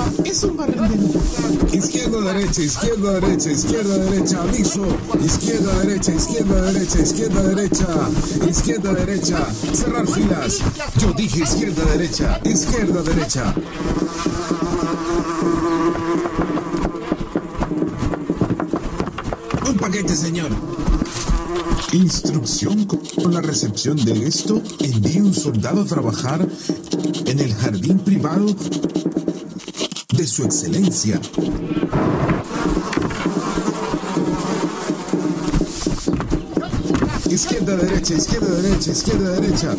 Es un barrendero. Izquierda, derecha, izquierda, derecha, izquierda, derecha, aviso. Izquierda, derecha, izquierda, derecha, izquierda, derecha, izquierda, derecha. Cerrar filas. Yo dije izquierda, derecha, izquierda, derecha. Un paquete, señor. Instrucción con la recepción de esto. Envíe un soldado a trabajar en el jardín privado de su excelencia. Izquierda, derecha, izquierda, derecha, izquierda, derecha.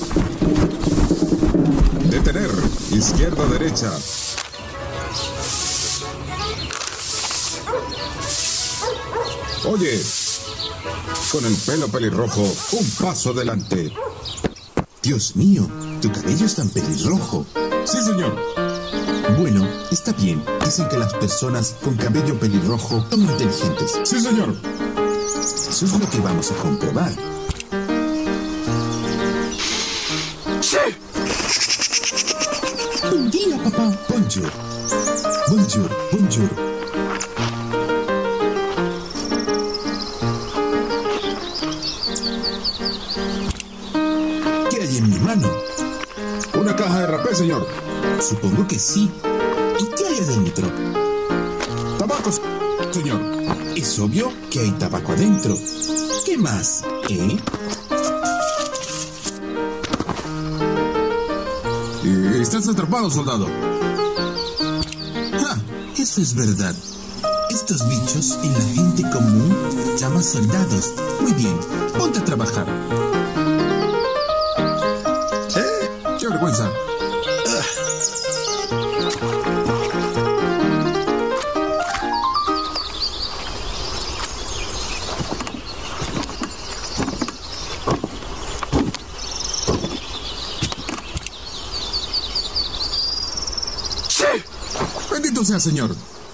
Detener. Izquierda, derecha. Oye, con el pelo pelirrojo, un paso adelante. Dios mío, tu cabello es tan pelirrojo. Sí, señor. Bueno, está bien. Dicen que las personas con cabello pelirrojo son inteligentes. Sí, señor. Eso es lo que vamos a comprobar. ¡Sí! Buen día, papá. Bonjour. Bonjour, bonjour. ¿Qué hay en mi mano? Una caja de rapé, señor. Supongo que sí. ¿Y qué hay adentro? Tabaco, señor. Es obvio que hay tabaco adentro. ¿Qué más, Estás atrapado, soldado. ¡Ja! Eso es verdad. Estos bichos en la gente común llaman soldados. Muy bien, ponte a trabajar. ¡Qué vergüenza! ¡Sí! Bendito sea, señor.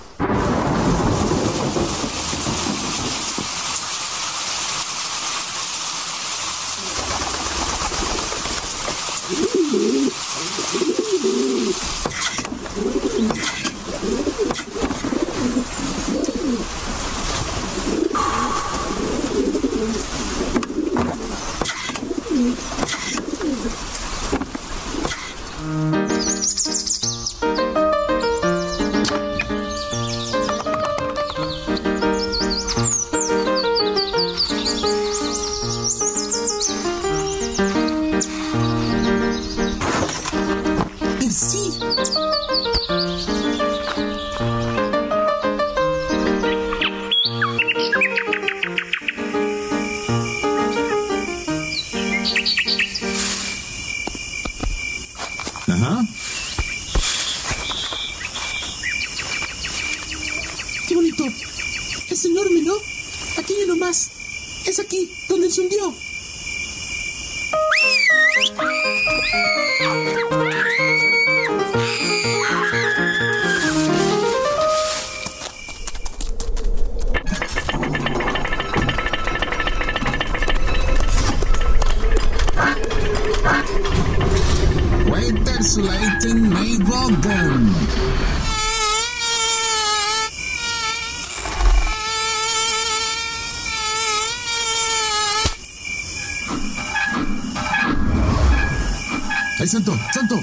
Sí. Ajá. ¡Qué bonito! Es enorme, ¿no? Aquí hay uno más. Es aquí, donde se hundió. Waiters Leighton Mayboden. ¡Ay, Santo! ¡Santo!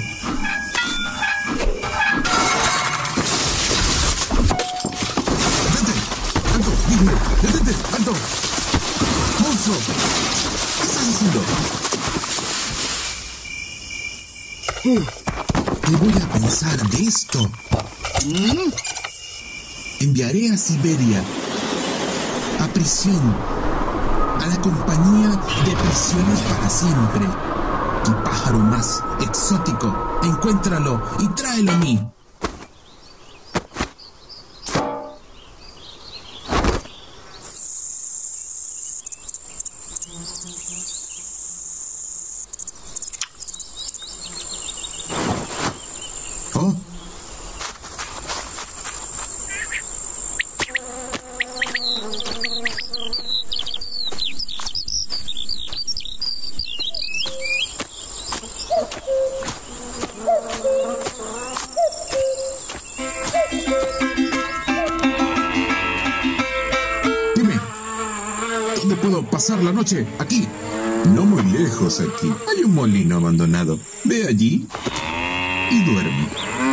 ¡Detente! ¡Alto! ¡Dime! ¡Detente! ¡Alto! ¡Monstruo! ¿Qué estás haciendo? ¿Qué voy a pensar de esto? Enviaré a Siberia, a prisión, a la compañía de prisiones para siempre. El pájaro más exótico, encuéntralo y tráelo a mí. ¿Oh? ¿Dónde puedo pasar la noche? Aquí. No muy lejos aquí. Hay un molino abandonado. Ve allí y duerme.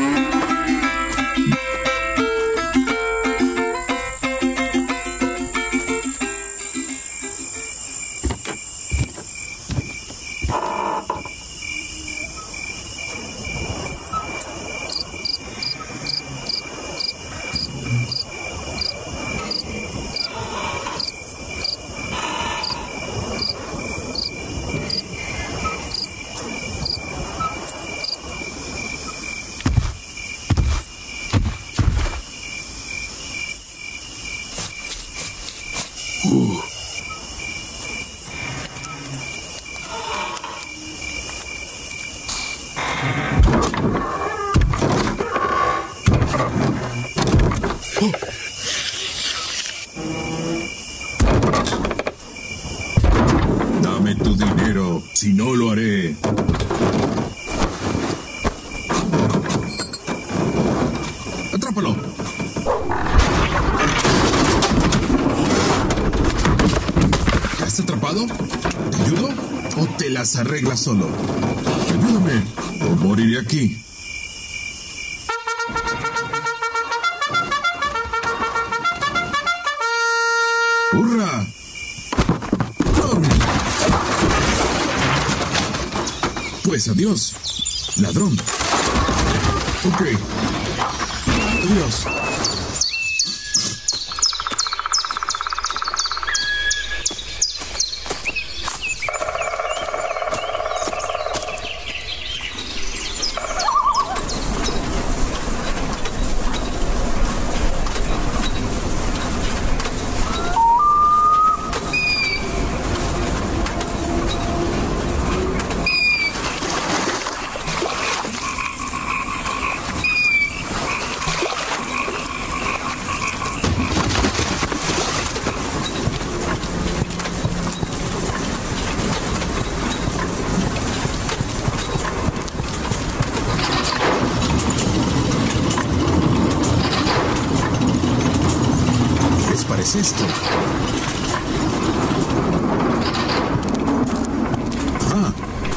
Dame tu dinero, si no lo haré. ¡Atrápalo! ¿Estás atrapado? ¿Te ayudo? ¿O te las arreglas solo? Ayúdame, o moriré aquí. ¡Hurra! Pues adiós, ladrón. Ok. Adiós. ¿Qué es esto? Ah.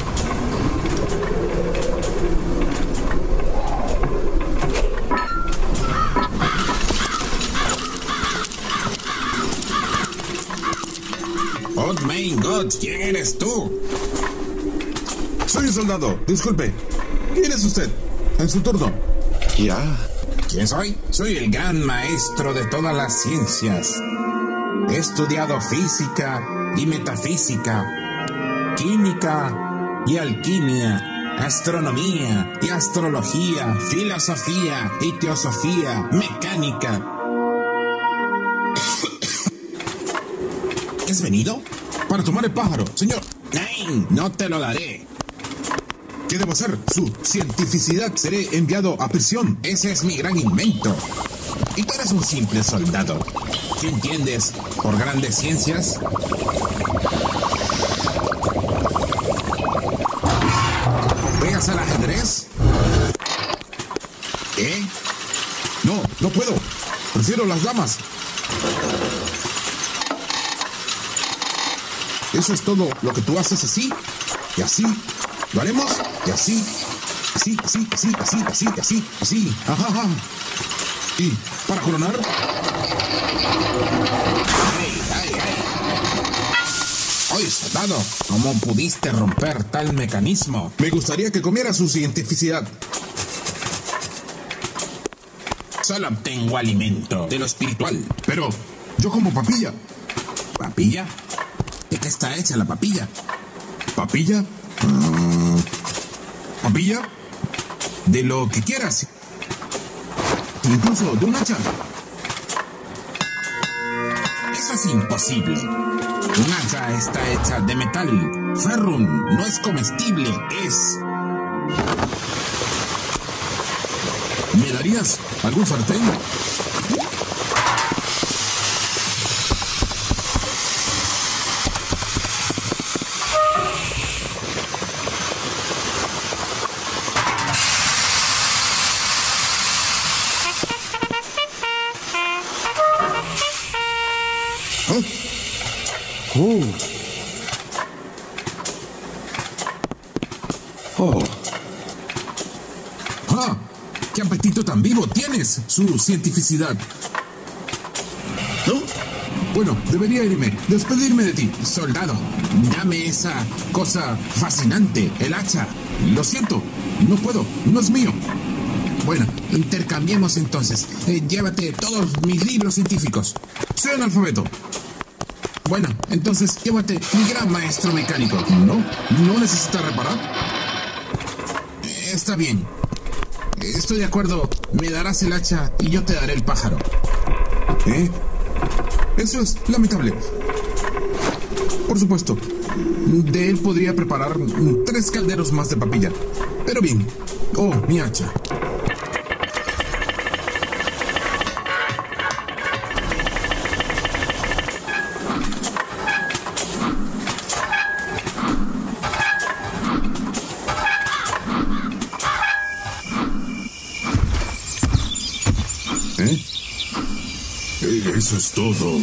Oh my God, ¿quién eres tú? Soy un soldado. Disculpe. ¿Quién es usted? En su turno. Ya. ¿Quién soy? Soy el gran maestro de todas las ciencias. He estudiado física y metafísica, química y alquimia, astronomía y astrología, filosofía y teosofía, mecánica. ¿Has venido? Para tomar el pájaro, señor. ¡Nein! No te lo daré. ¿Qué debo hacer? Su cientificidad. Seré enviado a prisión. Ese es mi gran invento. Y tú eres un simple soldado. ¿Qué entiendes por grandes ciencias? ¿Juegas al ajedrez? ¿Qué? No, no puedo. Prefiero las damas. Eso es todo lo que tú haces así y así. ¿Lo haremos? Y así. Así, así, así, así, así, así, así. Ajá, ajá. Y para coronar. ¡Ay, ay, ay! Oye, soldado, ¿cómo pudiste romper tal mecanismo? Me gustaría que comiera su cientificidad. Solo obtengo alimento de lo espiritual. Pero yo como papilla. ¿Papilla? ¿De qué está hecha la papilla? ¿Papilla? ¿Papilla? De lo que quieras. Incluso de un hacha. Eso es imposible. Un hacha está hecha de metal. Ferrum no es comestible, es... ¿Me darías algún sartén? ¡Ah! ¡Qué apetito tan vivo tienes! Su cientificidad. ¿No? Bueno, debería irme, despedirme de ti, soldado. Dame esa cosa fascinante, el hacha. Lo siento, no puedo, no es mío. Bueno, intercambiemos entonces. Llévate todos mis libros científicos. Soy analfabeto. Bueno, entonces llévate mi gran maestro mecánico. ¿No necesita reparar? Está bien. Estoy de acuerdo. Me darás el hacha y yo te daré el pájaro. Eso es lamentable. Por supuesto. De él podría preparar 3 calderos más de papilla. Pero bien. Oh, mi hacha. Eso es todo.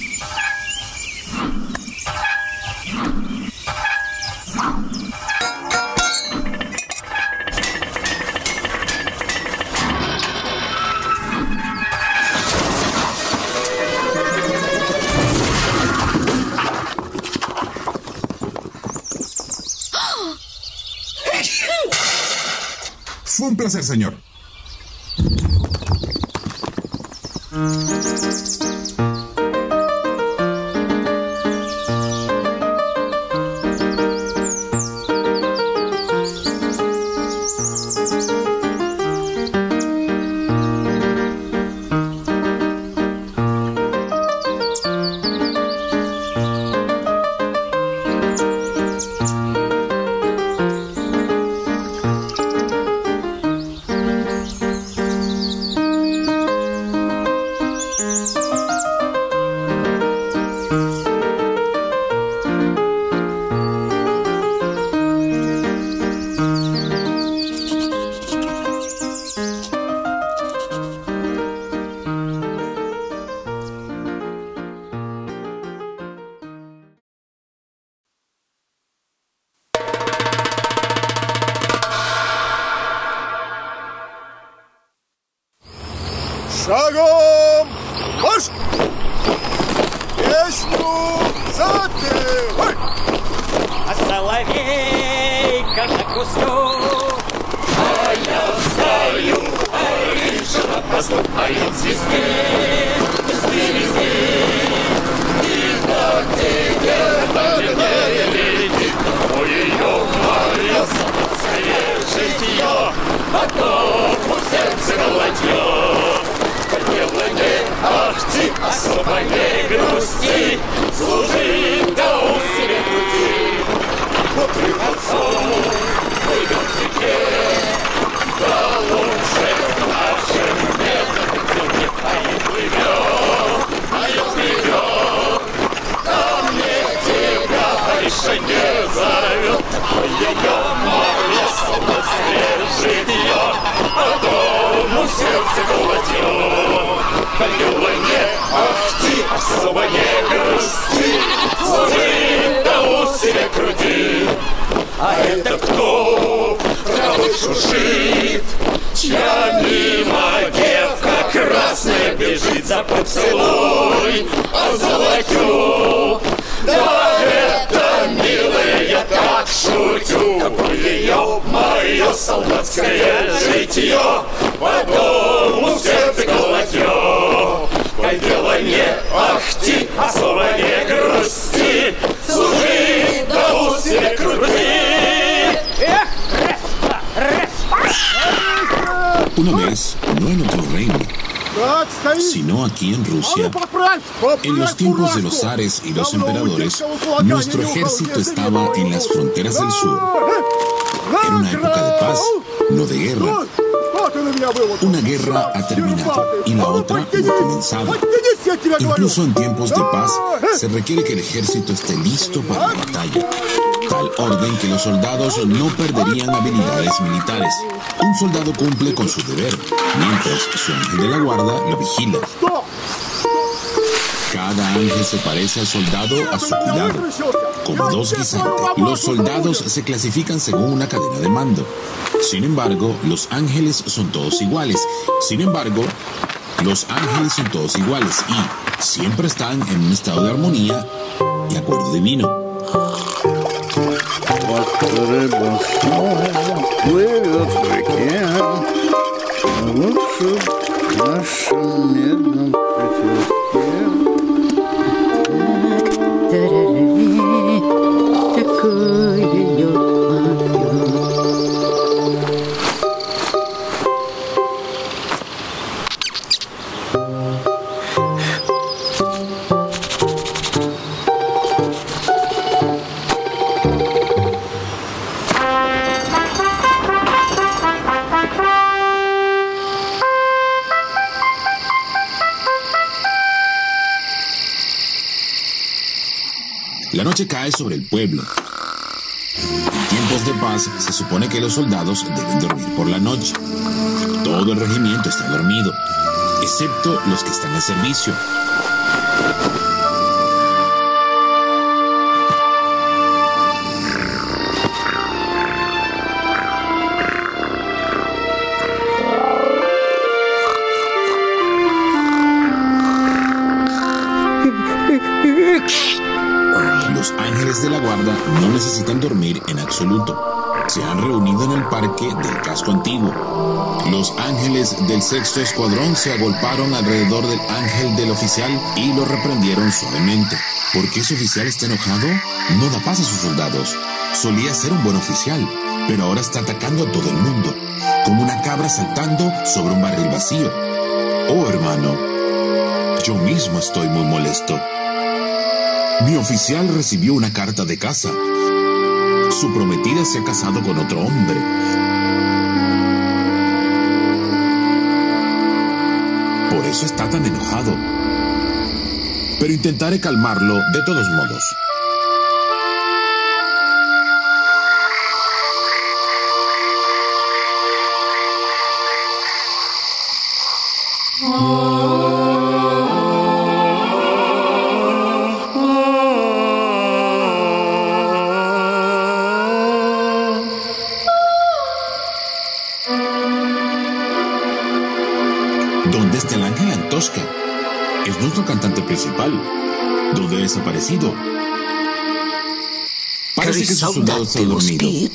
Fue un placer, señor. Шагом марш! Песню запевай! А соловейка на кусту. А я стою, а риша на посту, поет звезды, звезды. И так тебе наверное летит, ой, ее моя солнцевое житье, потом у сердца голодье. Хотела не ахти, особо не грусти, служи до усилия груди. Мокрым отцом плывет в реке, да лучше в нашем медном дне. А не плывет, а мне тебя еще не зовет. Ой-ой-ой, моя солнце житье, а дому сердце голодье. Хотела не ахти, особо не грусти, служи до усилия груди. А это кто травой шуршит, чья мимо девка красная бежит за поцелуй, а золотю? Да это, милая, я так шутю. Какое ее мое солдатское житье, по дому сердце голодье. Хотела не ахти, особо не грусти, служи до усилия груди. Una vez, no en otro reino, sino aquí en Rusia, en los tiempos de los zares y los emperadores, nuestro ejército estaba en las fronteras del sur. Era una época de paz, no de guerra. Una guerra ha terminado y la otra no ha comenzado. Incluso en tiempos de paz se requiere que el ejército esté listo para la batalla. Tal orden que los soldados no perderían habilidades militares. Un soldado cumple con su deber, mientras su ángel de la guarda lo vigila. Cada Cada ángel se parece al soldado a su cuidado, como dos guisantes. Los soldados se clasifican según una cadena de mando. Sin embargo, los ángeles son todos iguales. Y siempre están en un estado de armonía y acuerdo divino. La noche cae sobre el pueblo. En tiempos de paz se supone que los soldados deben dormir por la noche. Todo el regimiento está dormido, excepto los que están en servicio. Los ángeles de la guarda no necesitan dormir en absoluto. Se han reunido en el parque del casco antiguo. Los ángeles del sexto escuadrón se agolparon alrededor del ángel del oficial y lo reprendieron suavemente. ¿Por qué ese oficial está enojado? No da paz a sus soldados. Solía ser un buen oficial, pero ahora está atacando a todo el mundo, como una cabra saltando sobre un barril vacío. Oh, hermano, yo mismo estoy muy molesto. Mi oficial recibió una carta de casa. Su prometida se ha casado con otro hombre. Por eso está tan enojado. Pero intentaré calmarlo de todos modos. ¿Dónde está el ángel Antoshka? Es nuestro cantante principal. ¿Dónde ha desaparecido? Parece que su soldado está dormido.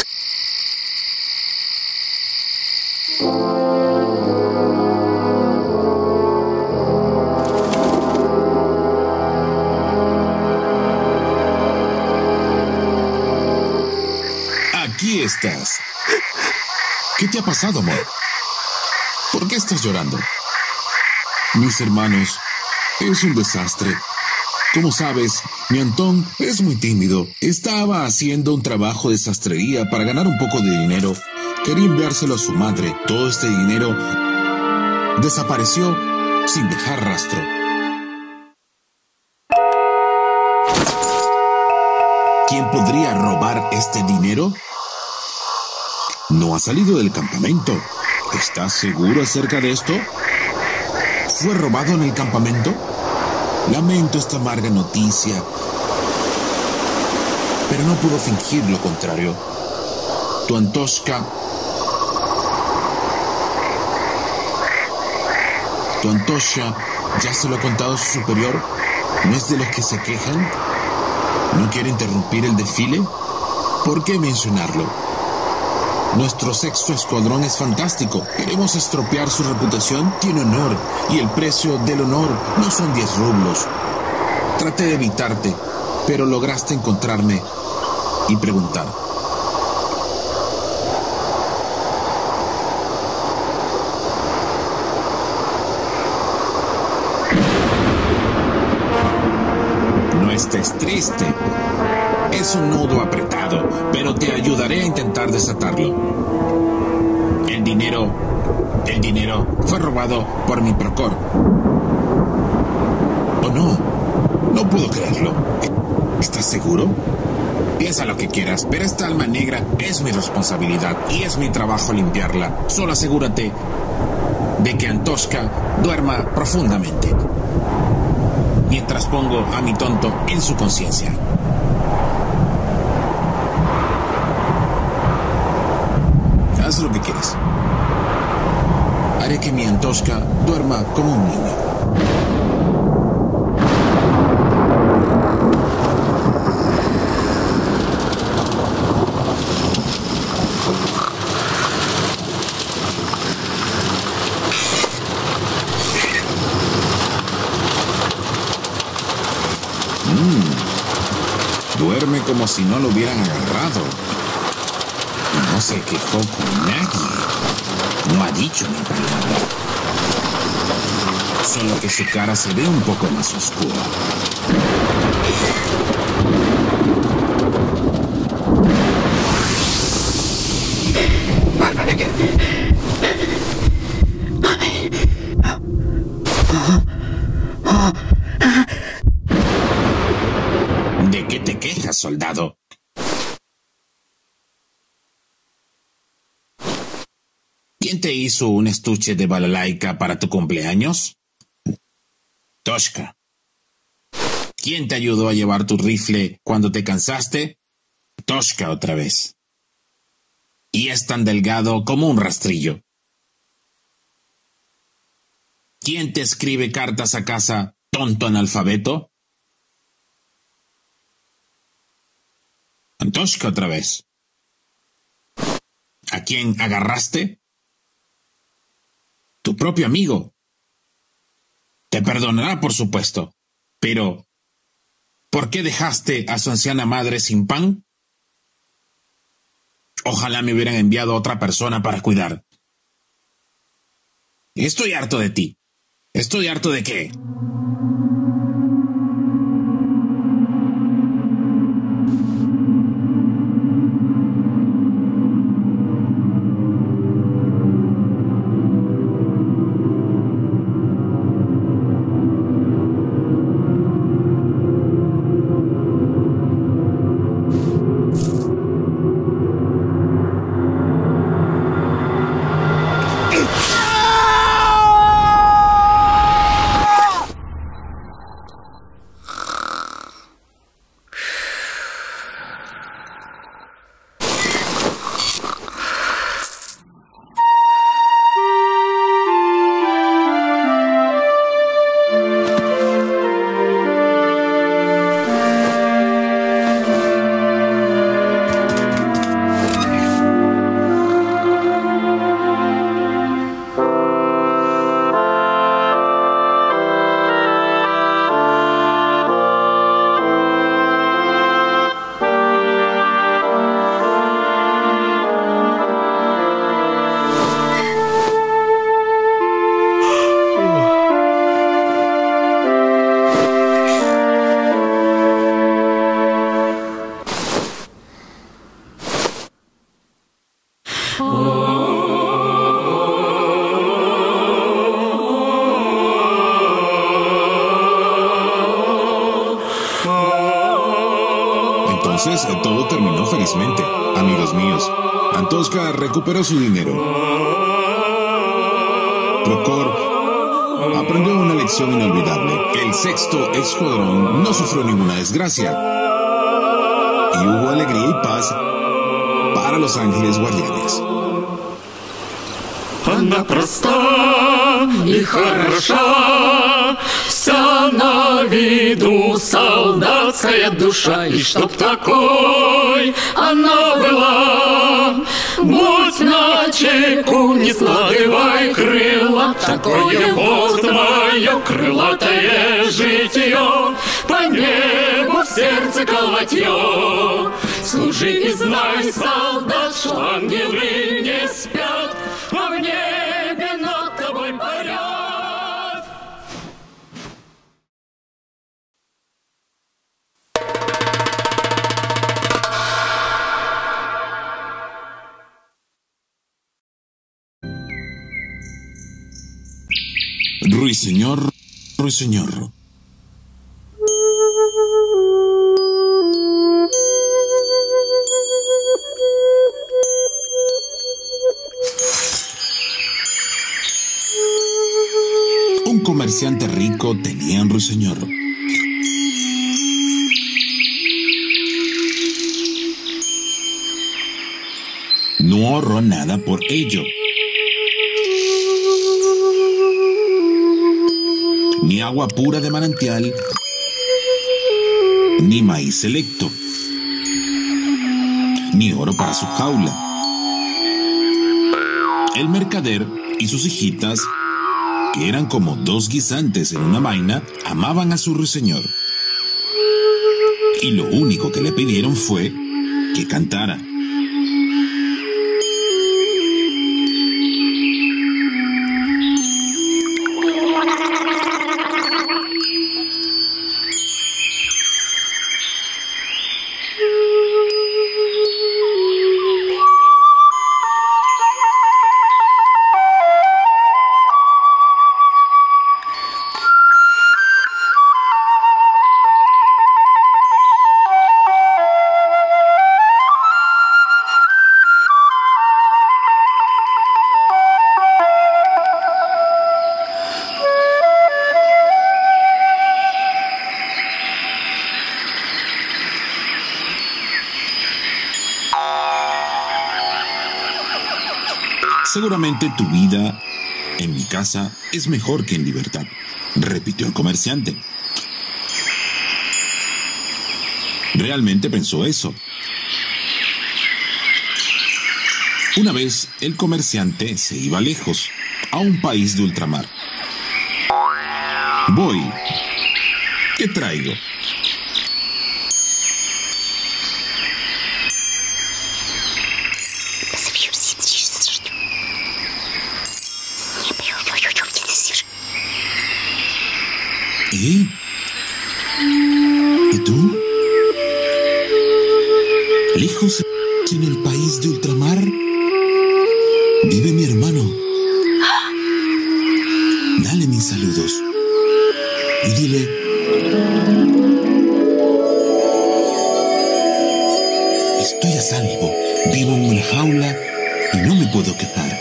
Aquí estás. ¿Qué te ha pasado, amor? ¿Por qué estás llorando? Mis hermanos, es un desastre. Como sabes, mi Antón es muy tímido. Estaba haciendo un trabajo de sastrería para ganar un poco de dinero. Quería enviárselo a su madre. Todo este dinero desapareció sin dejar rastro. ¿Quién podría robar este dinero? No ha salido del campamento. ¿Estás seguro acerca de esto? ¿Fue robado en el campamento? Lamento esta amarga noticia, pero no puedo fingir lo contrario. Tu Antoshka ya se lo ha contado a su superior. ¿No es de los que se quejan? ¿No quiere interrumpir el desfile? ¿Por qué mencionarlo? Nuestro sexto escuadrón es fantástico. ¿Queremos estropear su reputación? Tiene honor, y el precio del honor no son 10 rublos. Traté de evitarte, pero lograste encontrarme y preguntar. No estés triste. Es un nudo apretado, pero te ayudaré a intentar desatarlo. El dinero fue robado por mi procor. Oh, no puedo creerlo. ¿Estás seguro? Piensa lo que quieras, pero esta alma negra es mi responsabilidad y es mi trabajo limpiarla. Solo asegúrate de que Antoshka duerma profundamente. mientras pongo a mi tonto en su conciencia. Haz lo que quieras. Haré que mi Antoshka duerma como un niño. Duerme como si no lo hubieran agarrado. No se quejó con nadie. No ha dicho ni palabra. Solo que su cara se ve un poco más oscura. ¿De qué te quejas, soldado? ¿Quién te hizo un estuche de balalaika para tu cumpleaños? Toshka. ¿Quién te ayudó a llevar tu rifle cuando te cansaste? Toshka otra vez. Y es tan delgado como un rastrillo. ¿Quién te escribe cartas a casa, tonto analfabeto? Antoshka otra vez. ¿A quién agarraste? Tu propio amigo. Te perdonará, por supuesto. Pero, ¿por qué dejaste a su anciana madre sin pan? Ojalá me hubieran enviado a otra persona para cuidar. Estoy harto de ti. ¿Estoy harto de qué? Entonces, todo terminó felizmente. Amigos míos, Antoshka recuperó su dinero. Prokhor aprendió una lección inolvidable. El sexto escuadrón no sufrió ninguna desgracia. Y hubo alegría y paz para los ángeles guardianes. Она проста и хороша, вся на виду солдатская душа. И чтоб такой она была, будь на чеку, не складывай крыла. Такое вот твое крылатое житье, по небу в сердце колотье. Служи и знай, солдат, что ангелы не спят, а в небе над тобой парят. Ruiseñor, ruiseñor. Un comerciante rico tenía un ruiseñor. no ahorró nada por ello. Ni agua pura de manantial, ni maíz selecto, ni oro para su jaula. El mercader y sus hijitas, que eran como dos guisantes en una vaina, amaban a su ruiseñor. Y lo único que le pidieron fue que cantara. Seguramente tu vida en mi casa es mejor que en libertad, repitió el comerciante. Realmente pensó eso. Una vez el comerciante se iba lejos, a un país de ultramar. Voy. ¿Qué traigo? ¿Y tú? Lejos en el país de ultramar vive mi hermano. Dale mis saludos y dile: estoy a salvo, vivo en una jaula y no me puedo quejar.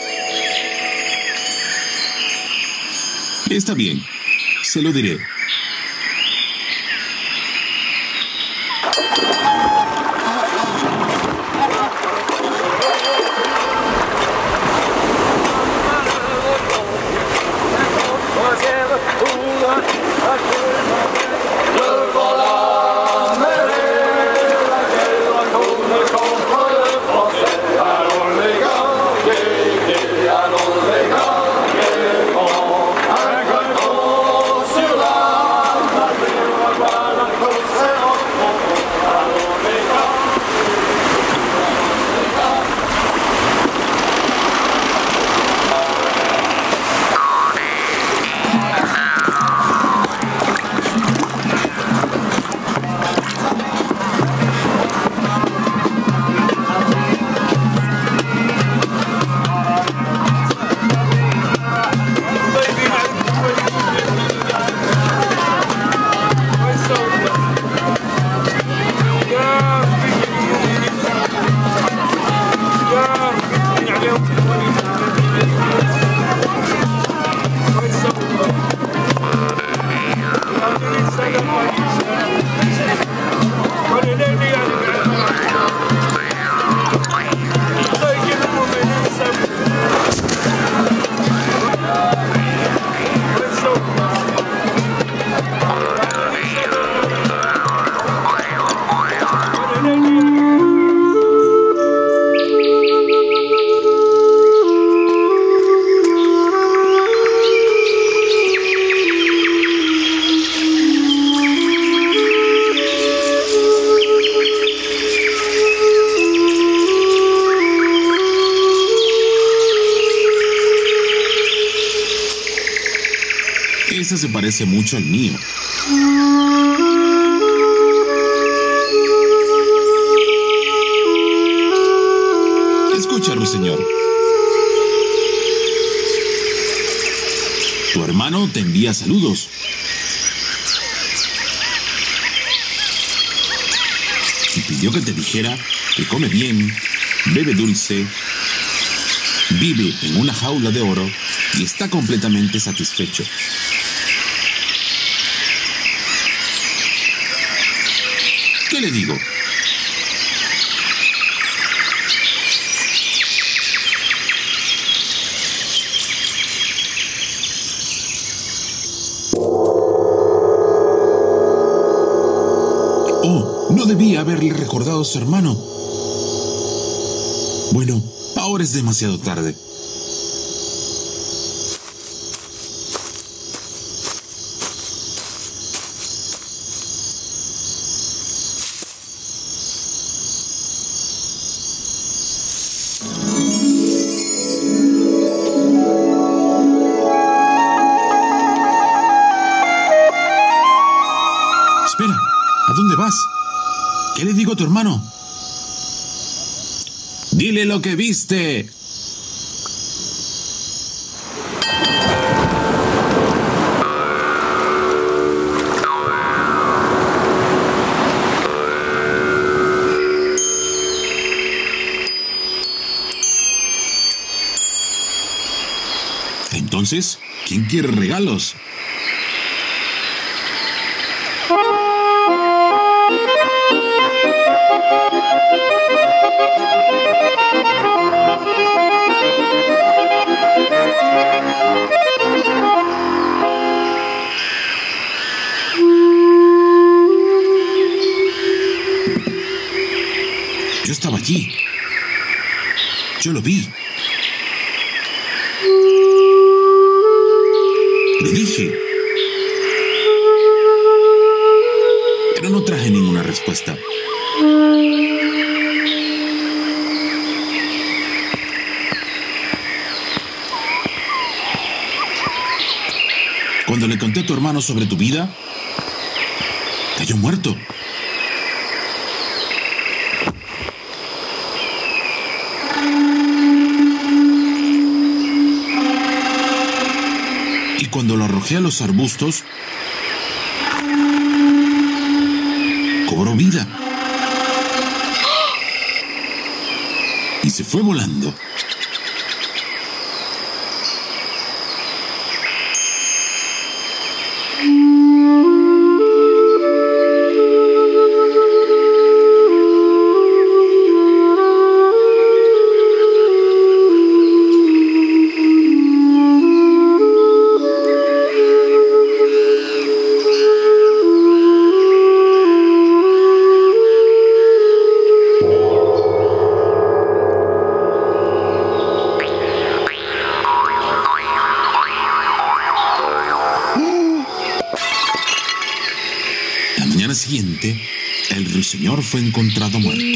Está bien, se lo diré. Ese se parece mucho al mío. Escucha, ruiseñor. Tu hermano te envía saludos. Y pidió que te dijera que come bien, bebe dulce, vive en una jaula de oro y está completamente satisfecho. ¿Qué le digo? debí haberle recordado a su hermano. Bueno, ahora es demasiado tarde. Espera, ¿a dónde vas? ¿Qué le digo a tu hermano? ¡Dile lo que viste! Entonces, ¿quién quiere regalos? Yo estaba allí. Yo lo vi. Le dije. Pero no traje ninguna respuesta. Cuando le conté a tu hermano sobre tu vida, cayó muerto. Y cuando lo arrojé a los arbustos, cobró vida. Y se fue volando. La mañana siguiente, el ruiseñor fue encontrado muerto.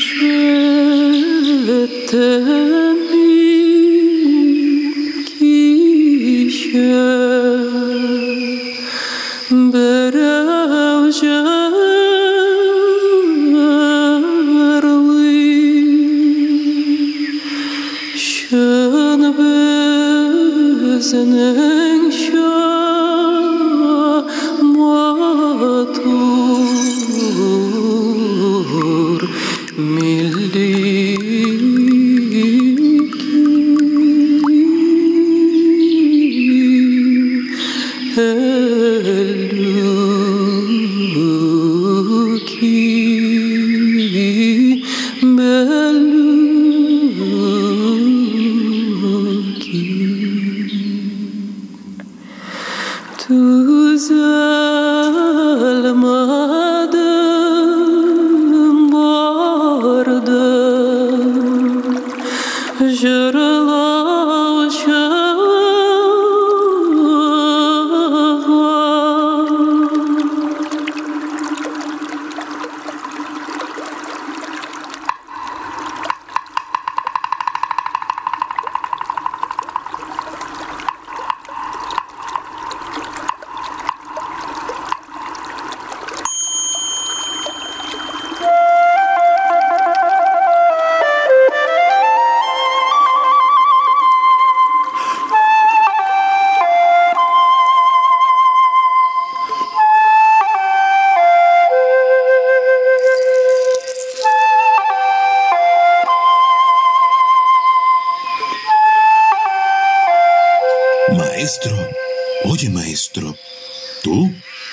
Maestro, oye, maestro, ¿tú?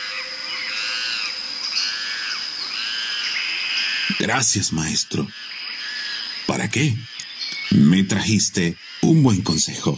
Gracias, maestro. ¿Para qué? Me trajiste un buen consejo.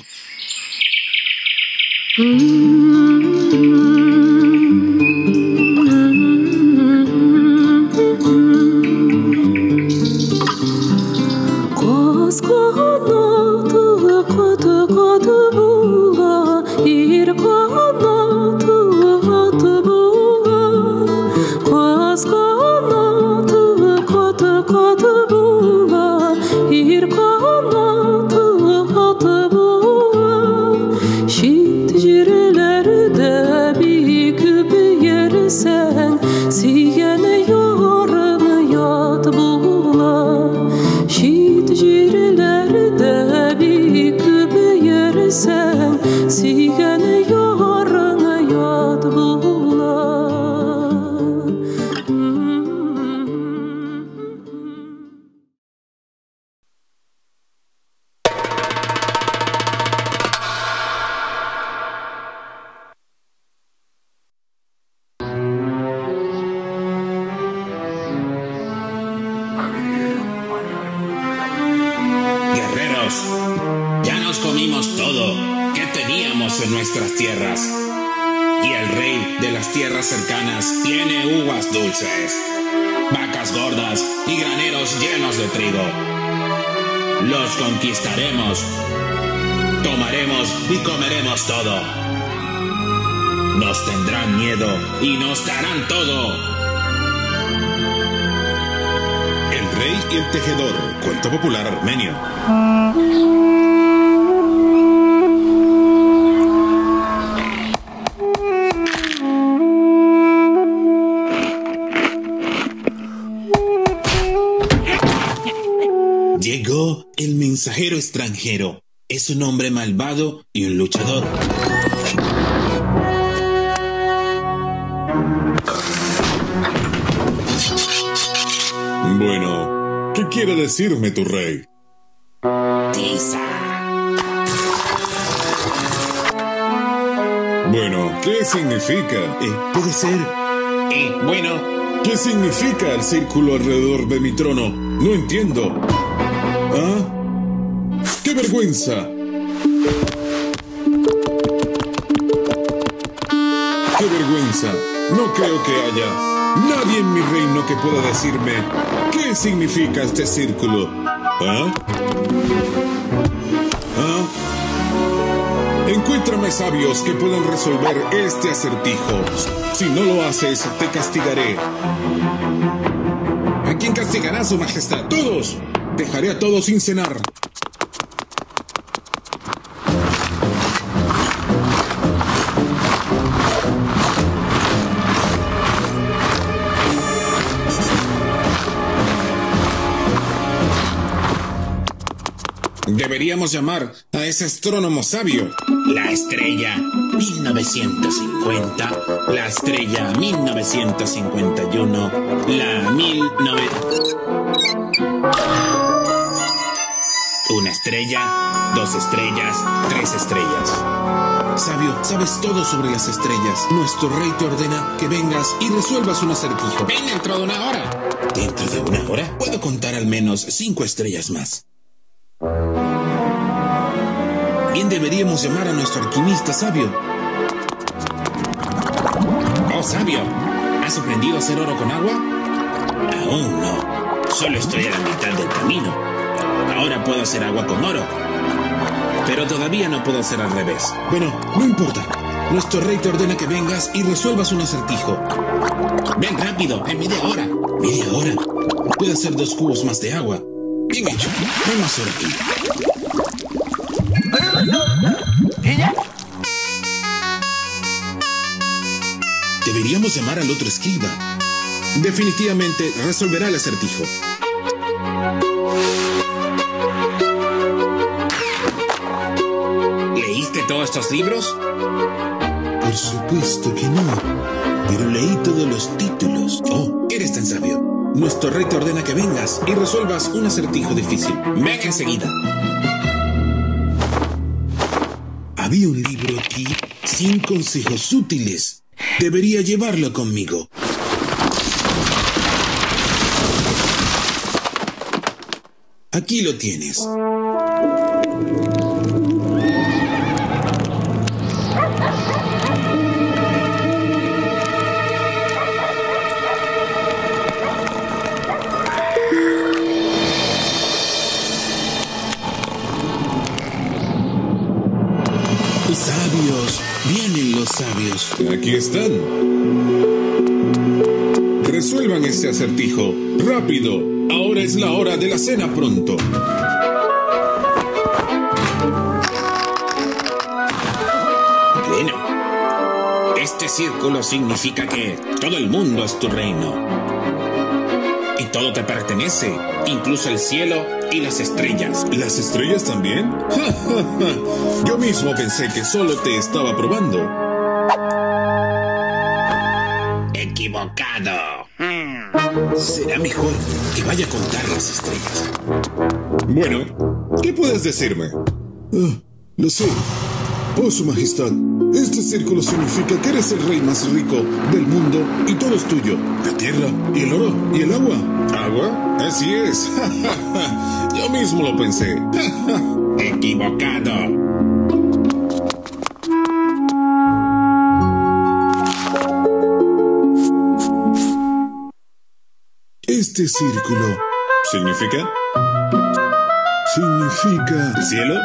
Ya nos comimos todo que teníamos en nuestras tierras. Y el rey de las tierras cercanas tiene uvas dulces, vacas gordas y graneros llenos de trigo. Los conquistaremos, tomaremos y comeremos todo. Nos tendrán miedo y nos darán todo. El rey y el tejedor, cuento popular armenio. Llegó el mensajero extranjero. Es un hombre malvado y un luchador. Bueno, ¿qué quiere decirme tu rey? Tiza. Bueno, ¿qué significa? Puede ser. Bueno. ¿Qué significa el círculo alrededor de mi trono? No entiendo. ¿Ah? ¡Qué vergüenza! ¡Qué vergüenza! No creo que haya nadie en mi reino que pueda decirme qué significa este círculo. ¿Ah? ¿Ah? Encuéntrame sabios que puedan resolver este acertijo. Si no lo haces, te castigaré. ¿A quién castigará, su majestad? ¡Todos! Dejaré a todos sin cenar. Deberíamos llamar a ese astrónomo sabio. La estrella 1950, la estrella 1951, la 19... Una estrella, 2 estrellas, 3 estrellas. Sabio, sabes todo sobre las estrellas. Nuestro rey te ordena que vengas y resuelvas un acertijo. Ven dentro de 1 hora. ¿Dentro de 1 hora? Puedo contar al menos 5 estrellas más. Bien, deberíamos llamar a nuestro alquimista sabio. Oh, sabio, ¿has aprendido a hacer oro con agua? Aún no. Solo estoy a la mitad del camino. Ahora puedo hacer agua con oro. Pero todavía no puedo hacer al revés. Bueno, no importa. Nuestro rey te ordena que vengas y resuelvas un acertijo. Ven rápido, en media hora. ¿Media hora? Puedo hacer 2 cubos más de agua. Bien hecho. Vamos a hacer aquí. Deberíamos llamar al otro escriba. Definitivamente resolverá el acertijo. ¿Leíste todos estos libros? Por supuesto que no, pero leí todos los títulos. Oh, eres tan sabio. Nuestro rey te ordena que vengas y resuelvas un acertijo difícil. Ven enseguida. Había un libro aquí sin consejos útiles. Debería llevarlo conmigo. Aquí lo tienes. Sabios, vienen los sabios. Aquí están. Resuelvan este acertijo. ¡Rápido! Ahora es la hora de la cena pronto. Bueno, este círculo significa que todo el mundo es tu reino. Y todo te pertenece, incluso el cielo y las estrellas. ¿Las estrellas también? Yo mismo pensé que solo te estaba probando. Equivocado. Será mejor que vaya a contar las estrellas. Bueno, ¿qué puedes decirme? Lo sé. Oh, su majestad, este círculo significa que eres el rey más rico del mundo y todo es tuyo. La tierra y el oro y el agua. ¿Agua? Así es. Yo mismo lo pensé. Equivocado. Este círculo significa cielo.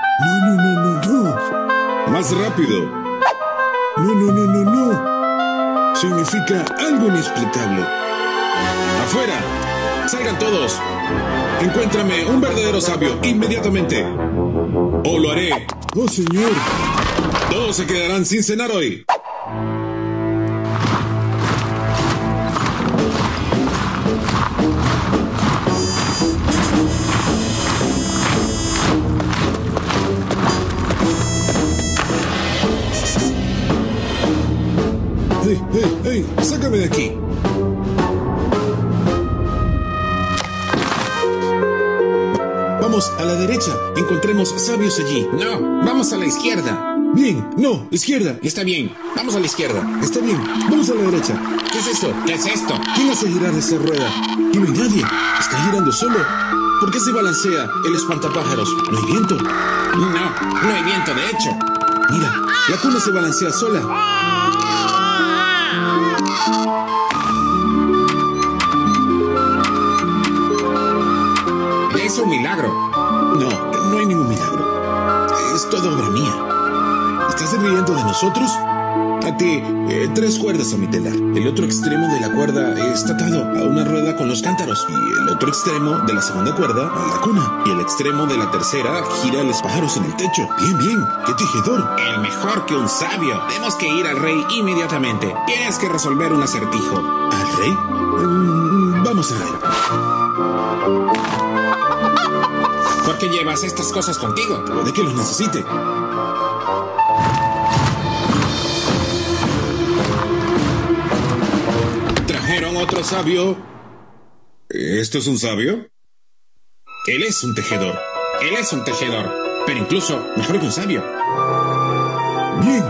No. Más rápido. No. Significa algo inexplicable. ¡Afuera! ¡Salgan todos! Encuéntrame un verdadero sabio inmediatamente. O lo haré. Oh, señor. Todos se quedarán sin cenar hoy. ¡Hey! ¡Sácame de aquí! Vamos a la derecha. Encontremos sabios allí. No, vamos a la izquierda. Bien, no, izquierda. Está bien, vamos a la izquierda. Está bien, vamos a la derecha. ¿Qué es esto? ¿Qué es esto? ¿Quién hace girar esa rueda? Y no hay nadie. Está girando solo. ¿Por qué se balancea el espantapájaros? ¿No hay viento? No hay viento, de hecho. Mira, la cuna se balancea sola. Es un milagro. No hay ningún milagro. Es toda obra mía. ¿Estás riendo de nosotros? A ti, 3 cuerdas a mi telar. El otro extremo de la cuerda está atado a una rueda con los cántaros. Y el otro extremo de la segunda cuerda a la cuna. Y el extremo de la tercera gira los pájaros en el techo. Bien. ¡Qué tejedor! El mejor que un sabio. Tenemos que ir al rey inmediatamente. Tienes que resolver un acertijo. ¿Al rey? Vamos a ver. ¿Por qué llevas estas cosas contigo? Puede que los necesite. ¿Trajeron otro sabio? ¿Esto es un sabio? Él es un tejedor. Pero incluso mejor que un sabio. Bien.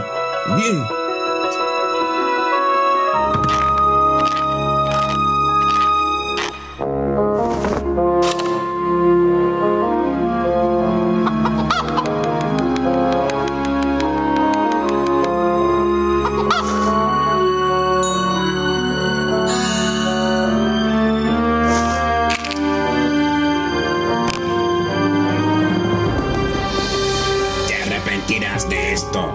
De esto.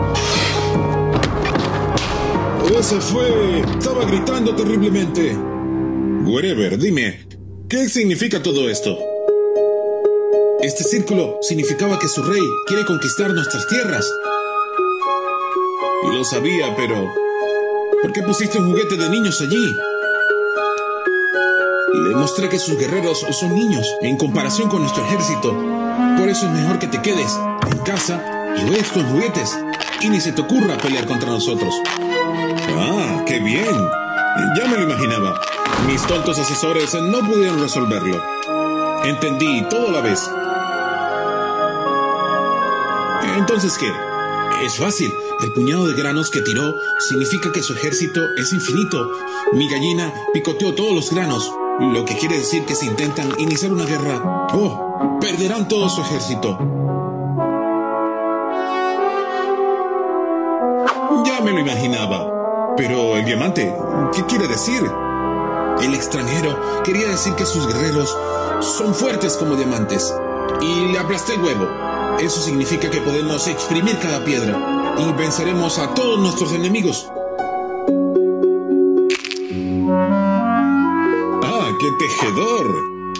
¡Ese fue! Estaba gritando terriblemente. Wherever, dime, ¿qué significa todo esto? Este círculo significaba que su rey quiere conquistar nuestras tierras. Lo sabía, pero ¿por qué pusiste un juguete de niños allí? Le mostré que sus guerreros son niños en comparación con nuestro ejército. Por eso es mejor que te quedes en casa y juegues con juguetes. Y ni se te ocurra pelear contra nosotros. ¡Ah, qué bien! Ya me lo imaginaba. Mis tontos asesores no pudieron resolverlo. Entendí todo a la vez. ¿Entonces qué? Es fácil. El puñado de granos que tiró significa que su ejército es infinito. Mi gallina picoteó todos los granos, lo que quiere decir que si intentan iniciar una guerra, perderán todo su ejército. Ya me lo imaginaba. Pero el diamante, ¿qué quiere decir? El extranjero quería decir que sus guerreros son fuertes como diamantes. Y le aplasté el huevo. Eso significa que podemos exprimir cada piedra y venceremos a todos nuestros enemigos. ¡Ah, qué prometedor.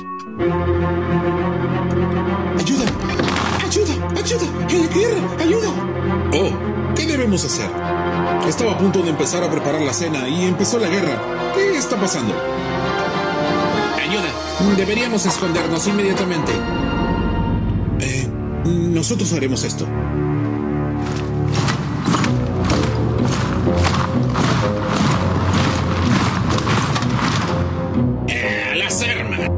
¡Ayuda! ¡Ayuda! ¡Ayuda! ¡En la guerra! ¡Ayuda! Oh, ¿qué debemos hacer? Estaba a punto de empezar a preparar la cena y empezó la guerra. ¿Qué está pasando? ¡Ayuda! Deberíamos escondernos inmediatamente. Nosotros haremos esto. ¡A las armas!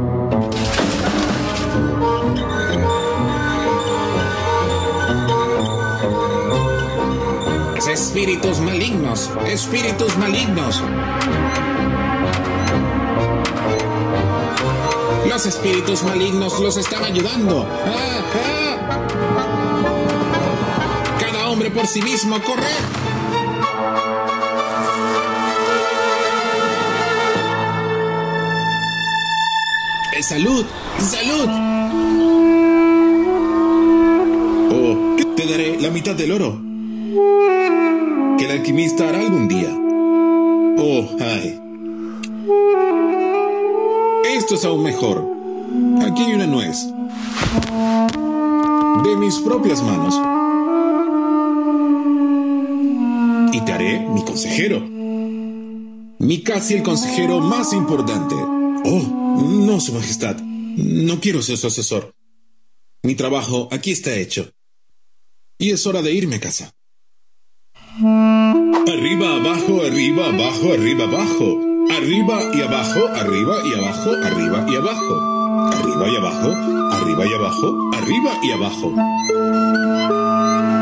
Espíritus malignos, espíritus malignos. Los espíritus malignos los están ayudando. Cada hombre por sí mismo, correr. ¡Salud! ¡Salud! Oh, te daré la mitad del oro que el alquimista hará algún día. Oh, ay. Esto es aún mejor. Aquí hay una nuez. De mis propias manos. Y te haré mi consejero. Casi el consejero más importante. Oh, no, Su Majestad. No quiero ser su asesor. Mi trabajo aquí está hecho. Y es hora de irme a casa. Arriba, abajo, arriba, abajo, arriba, abajo. Arriba y abajo, arriba y abajo, arriba y abajo. Arriba y abajo, arriba y abajo, arriba y abajo.